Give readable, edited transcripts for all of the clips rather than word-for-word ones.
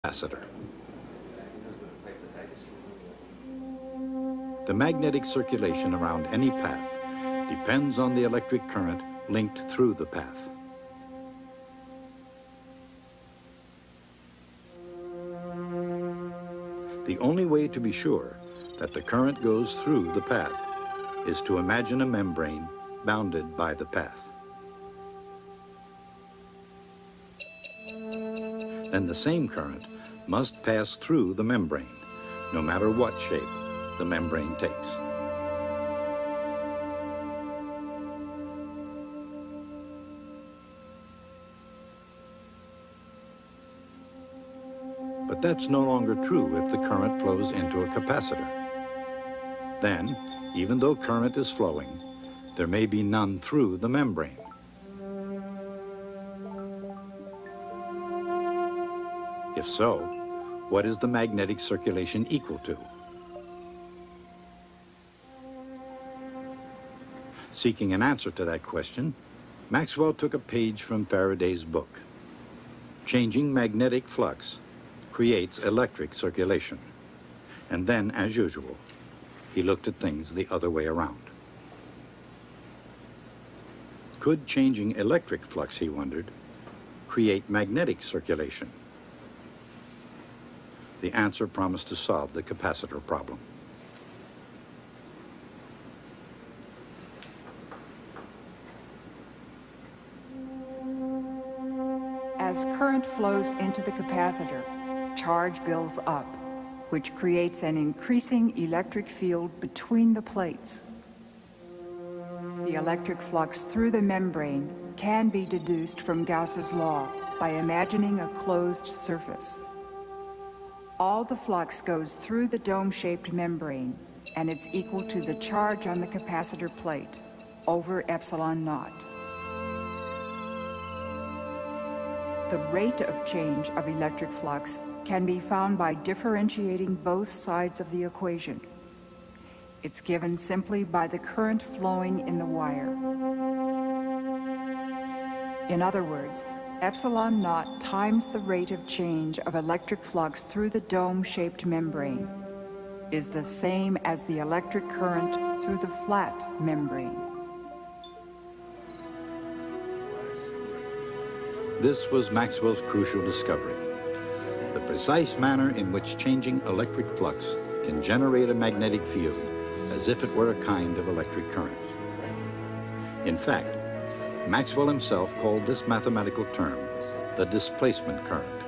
capacitor. The magnetic circulation around any path depends on the electric current linked through the path. The only way to be sure that the current goes through the path is to imagine a membrane bounded by the path. Then the same current must pass through the membrane, no matter what shape the membrane takes. But that's no longer true if the current flows into a capacitor. Then, even though current is flowing, there may be none through the membrane. If so, what is the magnetic circulation equal to? Seeking an answer to that question, Maxwell took a page from Faraday's book. Changing magnetic flux creates electric circulation. And then, as usual, he looked at things the other way around. Could changing electric flux, he wondered, create magnetic circulation? The answer promised to solve the capacitor problem. As current flows into the capacitor, charge builds up, which creates an increasing electric field between the plates. The electric flux through the membrane can be deduced from Gauss's law by imagining a closed surface. All the flux goes through the dome-shaped membrane, and it's equal to the charge on the capacitor plate over epsilon naught. The rate of change of electric flux can be found by differentiating both sides of the equation. It's given simply by the current flowing in the wire. In other words, epsilon naught times the rate of change of electric flux through the dome-shaped membrane is the same as the electric current through the flat membrane. This was Maxwell's crucial discovery: the precise manner in which changing electric flux can generate a magnetic field as if it were a kind of electric current. In fact, Maxwell himself called this mathematical term the displacement current.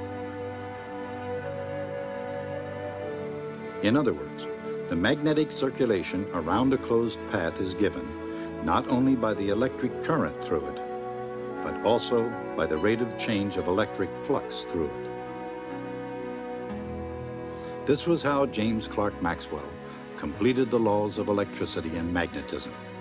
In other words, the magnetic circulation around a closed path is given not only by the electric current through it, but also by the rate of change of electric flux through it. This was how James Clark Maxwell completed the laws of electricity and magnetism.